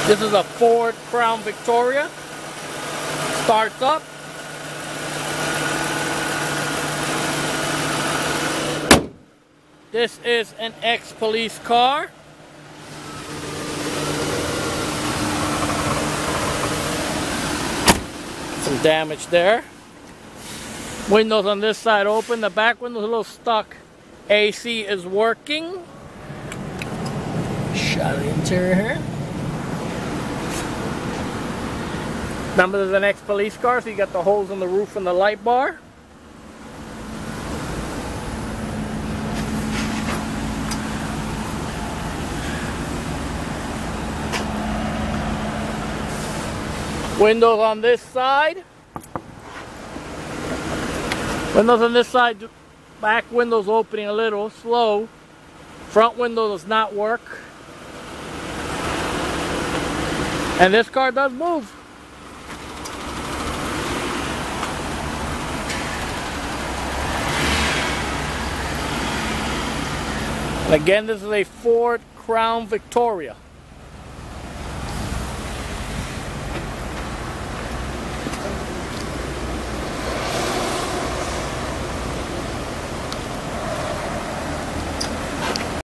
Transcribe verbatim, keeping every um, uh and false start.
This is a Ford Crown Victoria. Starts up. This is an ex-police car. Some damage there. Windows on this side open. The back window's a little stuck. A C is working. Shot of the interior here. Remember, there's an ex-police car, so you got the holes in the roof and the light bar. Windows on this side. Windows on this side, back window's opening a little slow. Front window does not work. And this car does move. And again, this is a Ford Crown Victoria.